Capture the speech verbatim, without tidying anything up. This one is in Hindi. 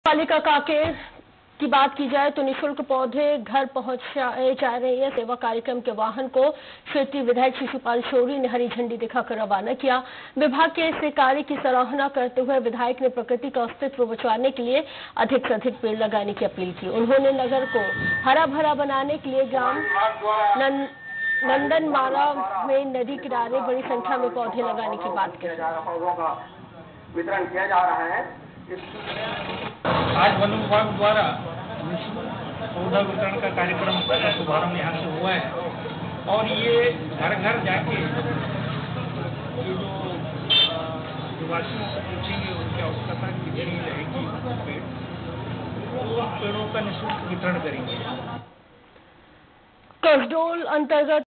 पालिका कांकेर की बात की जाए तो निःशुल्क पौधे घर पहुंचाए जा रहे हैं। सेवा कार्यक्रम के वाहन को क्षेत्रीय विधायक शिशुपाल शौरी ने हरी झंडी दिखाकर रवाना किया। विभाग के इस कार्य की सराहना करते हुए विधायक ने प्रकृति का अस्तित्व बचाने के लिए अधिक से अधिक पेड़ लगाने की अपील की। उन्होंने नगर को हरा भरा बनाने के लिए ग्राम नंद, नंदनमाला में नदी किनारे बड़ी संख्या में पौधे लगाने की बात की। वितरण किया जा रहा है। आज वन विभाग द्वारा पौधा वितरण का कार्यक्रम का शुभारंभ यहाँ से हुआ है और ये घर घर जाके ये जो निवासियों को पूछेंगे उनकी आवश्यकता कितनी रहेगी पेड़, वो पेड़ों का निःशुल्क वितरण करेंगे। कसडोल अंतर्गत